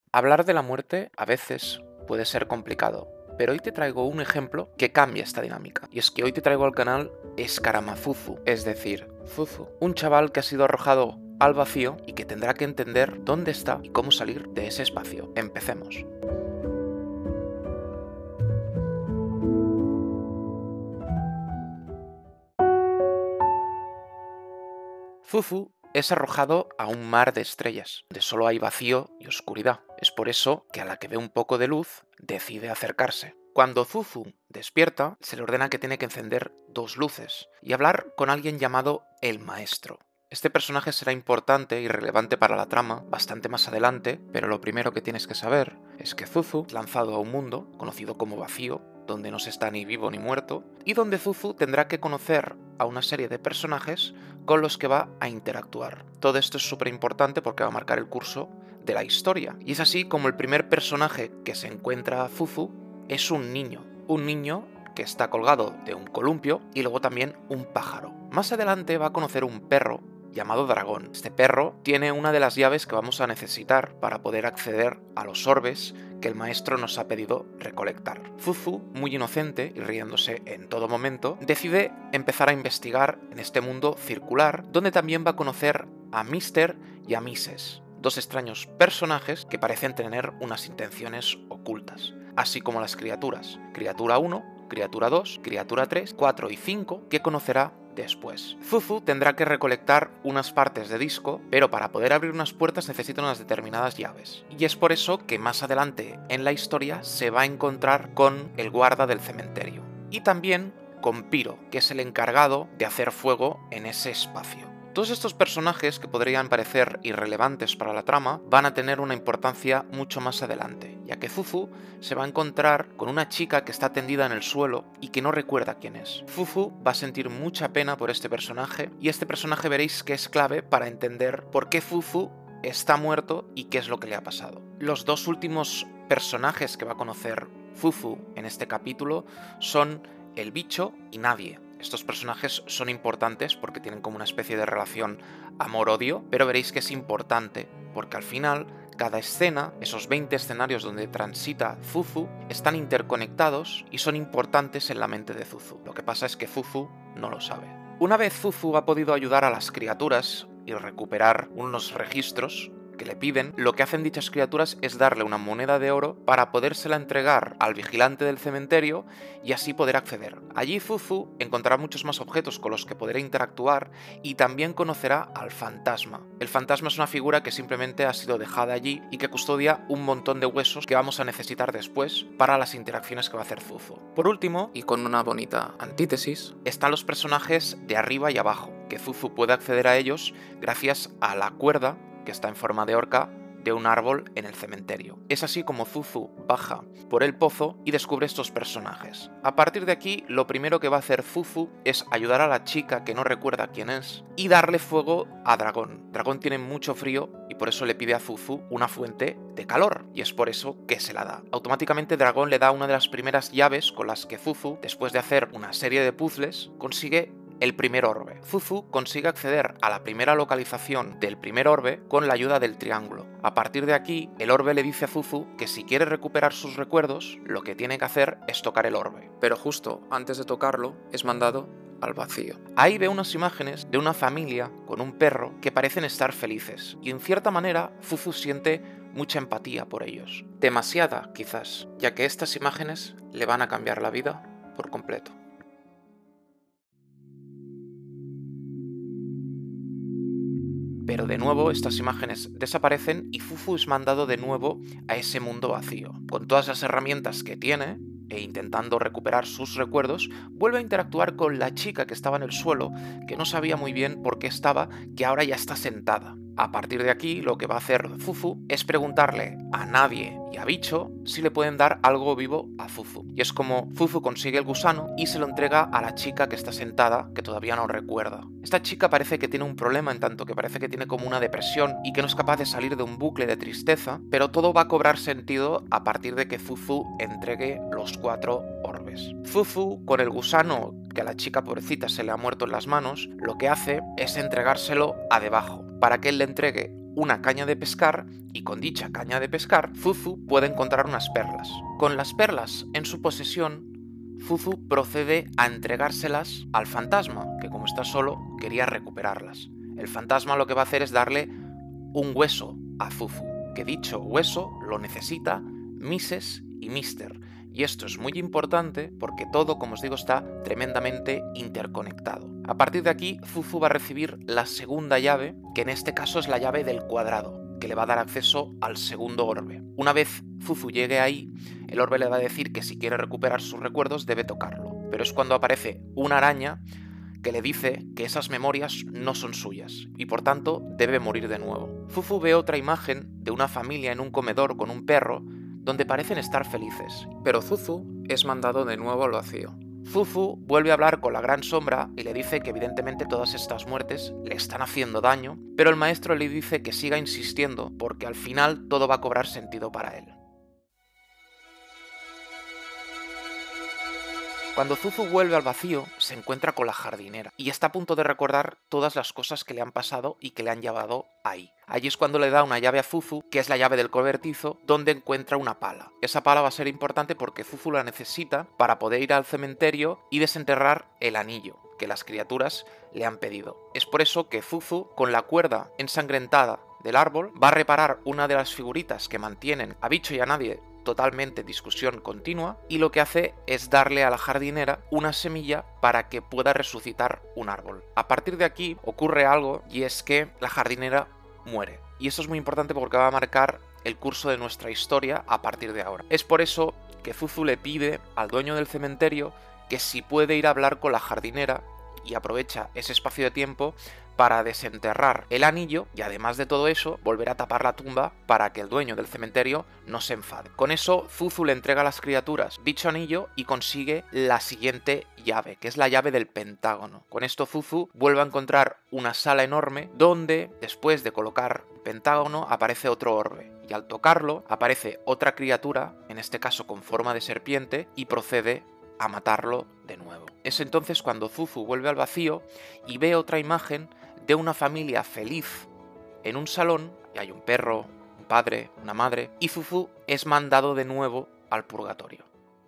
Hablar de la muerte a veces puede ser complicado, pero hoy te traigo un ejemplo que cambia esta dinámica. Y es que hoy te traigo al canal Escaramazuzu, es decir, Zuzu, un chaval que ha sido arrojado al vacío y que tendrá que entender dónde está y cómo salir de ese espacio. Empecemos. Zuzu es arrojado a un mar de estrellas, donde solo hay vacío y oscuridad. Es por eso que a la que ve un poco de luz, decide acercarse. Cuando Zuzu despierta, se le ordena que tiene que encender dos luces y hablar con alguien llamado el Maestro. Este personaje será importante y relevante para la trama bastante más adelante, pero lo primero que tienes que saber es que Zuzu es lanzado a un mundo conocido como vacío, donde no se está ni vivo ni muerto, y donde Zuzu tendrá que conocer a una serie de personajes con los que va a interactuar. Todo esto es súper importante porque va a marcar el curso de la historia. Y es así como el primer personaje que se encuentra a Zuzu es un niño que está colgado de un columpio y luego también un pájaro. Más adelante va a conocer un perro llamado Dragón. Este perro tiene una de las llaves que vamos a necesitar para poder acceder a los orbes que el maestro nos ha pedido recolectar. Zuzu, muy inocente y riéndose en todo momento, decide empezar a investigar en este mundo circular, donde también va a conocer a Mr. y a Mrs., dos extraños personajes que parecen tener unas intenciones ocultas, así como las criaturas. Criatura 1, Criatura 2, Criatura 3, 4 y 5, que conocerá después. Zuzu tendrá que recolectar unas partes de disco, pero para poder abrir unas puertas necesita unas determinadas llaves. Y es por eso que más adelante en la historia se va a encontrar con el guarda del cementerio. Y también con Piro, que es el encargado de hacer fuego en ese espacio. Todos estos personajes que podrían parecer irrelevantes para la trama van a tener una importancia mucho más adelante, ya que Zuzu se va a encontrar con una chica que está tendida en el suelo y que no recuerda quién es. Zuzu va a sentir mucha pena por este personaje y este personaje veréis que es clave para entender por qué Zuzu está muerto y qué es lo que le ha pasado. Los dos últimos personajes que va a conocer Zuzu en este capítulo son el bicho y Nadie. Estos personajes son importantes porque tienen como una especie de relación amor-odio, pero veréis que es importante porque al final cada escena, esos 20 escenarios donde transita Zuzu, están interconectados y son importantes en la mente de Zuzu. Lo que pasa es que Zuzu no lo sabe. Una vez Zuzu ha podido ayudar a las criaturas y recuperar unos registros que le piden, lo que hacen dichas criaturas es darle una moneda de oro para podérsela entregar al vigilante del cementerio y así poder acceder. Allí Zuzu encontrará muchos más objetos con los que podrá interactuar y también conocerá al fantasma. El fantasma es una figura que simplemente ha sido dejada allí y que custodia un montón de huesos que vamos a necesitar después para las interacciones que va a hacer Zuzu. Por último, y con una bonita antítesis, están los personajes de arriba y abajo, que Zuzu puede acceder a ellos gracias a la cuerda que está en forma de horca de un árbol en el cementerio. Es así como Zuzu baja por el pozo y descubre estos personajes. A partir de aquí, lo primero que va a hacer Zuzu es ayudar a la chica que no recuerda quién es y darle fuego a Dragón. Dragón tiene mucho frío y por eso le pide a Zuzu una fuente de calor, y es por eso que se la da. Automáticamente Dragón le da una de las primeras llaves con las que Zuzu, después de hacer una serie de puzzles, consigue el primer orbe. Zuzu consigue acceder a la primera localización del primer orbe con la ayuda del triángulo. A partir de aquí, el orbe le dice a Zuzu que si quiere recuperar sus recuerdos, lo que tiene que hacer es tocar el orbe. Pero justo antes de tocarlo, es mandado al vacío. Ahí ve unas imágenes de una familia con un perro que parecen estar felices, y en cierta manera Zuzu siente mucha empatía por ellos. Demasiada, quizás, ya que estas imágenes le van a cambiar la vida por completo. Pero de nuevo estas imágenes desaparecen y Zuzu es mandado de nuevo a ese mundo vacío. Con todas las herramientas que tiene, e intentando recuperar sus recuerdos, vuelve a interactuar con la chica que estaba en el suelo, que no sabía muy bien por qué estaba, que ahora ya está sentada. A partir de aquí, lo que va a hacer Zuzu es preguntarle a Nadie y a Bicho si le pueden dar algo vivo a Zuzu. Y es como Zuzu consigue el gusano y se lo entrega a la chica que está sentada, que todavía no recuerda. Esta chica parece que tiene un problema, en tanto que parece que tiene como una depresión y que no es capaz de salir de un bucle de tristeza, pero todo va a cobrar sentido a partir de que Zuzu entregue los 4 orbes. Zuzu, con el gusano que a la chica pobrecita se le ha muerto en las manos, lo que hace es entregárselo a Debajo, para que él le entregue una caña de pescar y con dicha caña de pescar, Zuzu puede encontrar unas perlas. Con las perlas en su posesión, Zuzu procede a entregárselas al fantasma, que como está solo, quería recuperarlas. El fantasma lo que va a hacer es darle un hueso a Zuzu, que dicho hueso lo necesita Mrs. y Mr. Y esto es muy importante porque todo, como os digo, está tremendamente interconectado. A partir de aquí, Zuzu va a recibir la segunda llave, que en este caso es la llave del cuadrado, que le va a dar acceso al segundo orbe. Una vez Zuzu llegue ahí, el orbe le va a decir que si quiere recuperar sus recuerdos debe tocarlo. Pero es cuando aparece una araña que le dice que esas memorias no son suyas y por tanto debe morir de nuevo. Zuzu ve otra imagen de una familia en un comedor con un perro donde parecen estar felices, pero Zuzu es mandado de nuevo al vacío. Zuzu vuelve a hablar con la Gran Sombra y le dice que evidentemente todas estas muertes le están haciendo daño, pero el maestro le dice que siga insistiendo porque al final todo va a cobrar sentido para él. Cuando Zuzu vuelve al vacío, se encuentra con la jardinera y está a punto de recordar todas las cosas que le han pasado y que le han llevado ahí. Allí es cuando le da una llave a Zuzu, que es la llave del cobertizo, donde encuentra una pala. Esa pala va a ser importante porque Zuzu la necesita para poder ir al cementerio y desenterrar el anillo que las criaturas le han pedido. Es por eso que Zuzu, con la cuerda ensangrentada del árbol, va a reparar una de las figuritas que mantienen a Bicho y a Nadie totalmente discusión continua, y lo que hace es darle a la jardinera una semilla para que pueda resucitar un árbol. A partir de aquí ocurre algo, y es que la jardinera muere. Y eso es muy importante porque va a marcar el curso de nuestra historia a partir de ahora. Es por eso que Zuzu le pide al dueño del cementerio que si puede ir a hablar con la jardinera y aprovecha ese espacio de tiempo para desenterrar el anillo y además de todo eso volver a tapar la tumba para que el dueño del cementerio no se enfade. Con eso Zuzu le entrega a las criaturas dicho anillo y consigue la siguiente llave, que es la llave del pentágono. Con esto Zuzu vuelve a encontrar una sala enorme donde después de colocar pentágono aparece otro orbe y al tocarlo aparece otra criatura, en este caso con forma de serpiente, y procede a matarlo de nuevo. Es entonces cuando Zuzu vuelve al vacío y ve otra imagen de una familia feliz en un salón, y hay un perro, un padre, una madre, y Zuzu es mandado de nuevo al purgatorio.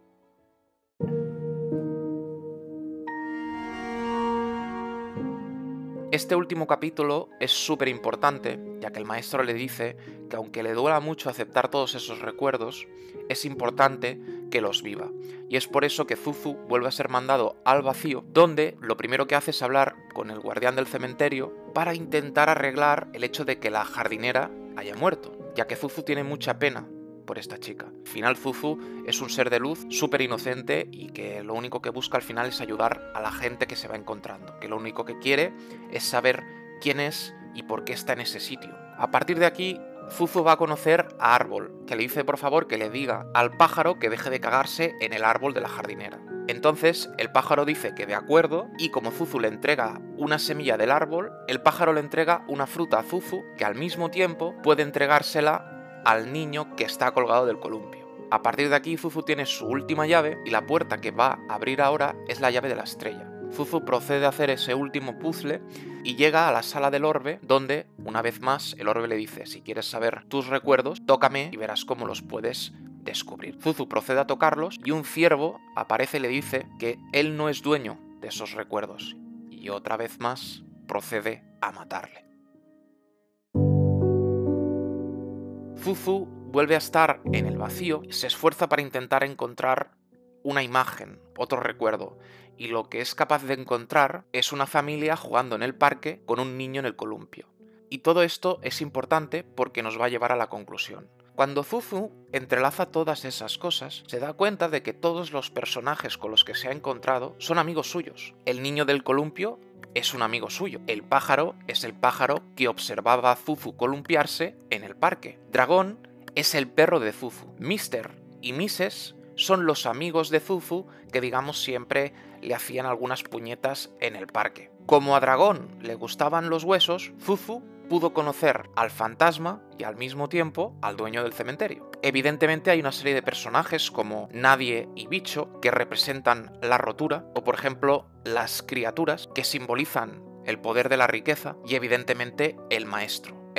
Este último capítulo es súper importante, ya que el maestro le dice que aunque le duela mucho aceptar todos esos recuerdos, es importante que los viva. Y es por eso que Zuzu vuelve a ser mandado al vacío, donde lo primero que hace es hablar con el guardián del cementerio para intentar arreglar el hecho de que la jardinera haya muerto, ya que Zuzu tiene mucha pena por esta chica. Al final Zuzu es un ser de luz súper inocente y que lo único que busca al final es ayudar a la gente que se va encontrando, que lo único que quiere es saber quién es y por qué está en ese sitio. A partir de aquí Zuzu va a conocer a Árbol, que le dice por favor que le diga al pájaro que deje de cagarse en el árbol de la jardinera. Entonces el pájaro dice que de acuerdo, y como Zuzu le entrega una semilla del árbol, el pájaro le entrega una fruta a Zuzu que al mismo tiempo puede entregársela al niño que está colgado del columpio. A partir de aquí Zuzu tiene su última llave y la puerta que va a abrir ahora es la llave de la estrella. Zuzu procede a hacer ese último puzzle y llega a la sala del orbe, donde, una vez más, el orbe le dice: si quieres saber tus recuerdos, tócame y verás cómo los puedes descubrir. Zuzu procede a tocarlos y un ciervo aparece y le dice que él no es dueño de esos recuerdos, y otra vez más procede a matarle. Zuzu vuelve a estar en el vacío y se esfuerza para intentar encontrar una imagen, otro recuerdo, y lo que es capaz de encontrar es una familia jugando en el parque con un niño en el columpio. Y todo esto es importante porque nos va a llevar a la conclusión. Cuando Zuzu entrelaza todas esas cosas, se da cuenta de que todos los personajes con los que se ha encontrado son amigos suyos. El niño del columpio es un amigo suyo. El pájaro es el pájaro que observaba a Zuzu columpiarse en el parque. Dragón es el perro de Zuzu. Mr. y Mrs. son los amigos de Zuzu que, digamos, siempre le hacían algunas puñetas en el parque. Como a Dragón le gustaban los huesos, Zuzu pudo conocer al fantasma y al mismo tiempo al dueño del cementerio. Evidentemente hay una serie de personajes como Nadie y Bicho que representan la rotura, o por ejemplo las criaturas que simbolizan el poder de la riqueza, y evidentemente el maestro.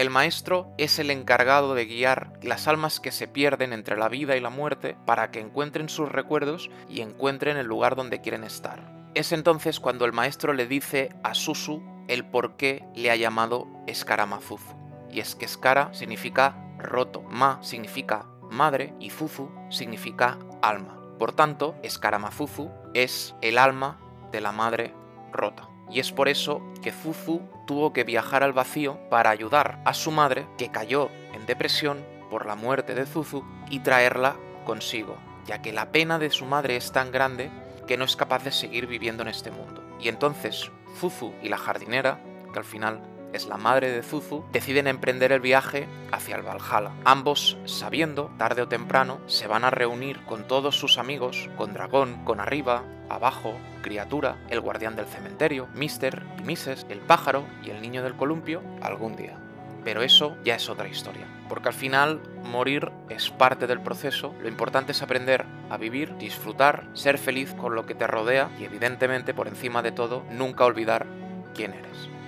El maestro es el encargado de guiar las almas que se pierden entre la vida y la muerte para que encuentren sus recuerdos y encuentren el lugar donde quieren estar. Es entonces cuando el maestro le dice a Suzu el por qué le ha llamado Escaramazuzu. Y es que Skara significa roto, Ma significa madre y Zuzu significa alma. Por tanto, Escaramazuzu es el alma de la madre rota. Y es por eso que Zuzu tuvo que viajar al vacío para ayudar a su madre, que cayó en depresión por la muerte de Zuzu, y traerla consigo, ya que la pena de su madre es tan grande que no es capaz de seguir viviendo en este mundo. Y entonces Zuzu y la jardinera, que al final es la madre de Zuzu, deciden emprender el viaje hacia el Valhalla. Ambos, sabiendo, tarde o temprano, se van a reunir con todos sus amigos, con Dragón, con Arriba, Abajo, Criatura, el guardián del cementerio, Mister y Mrs., el pájaro y el niño del columpio, algún día. Pero eso ya es otra historia, porque al final morir es parte del proceso. Lo importante es aprender a vivir, disfrutar, ser feliz con lo que te rodea y evidentemente, por encima de todo, nunca olvidar quién eres.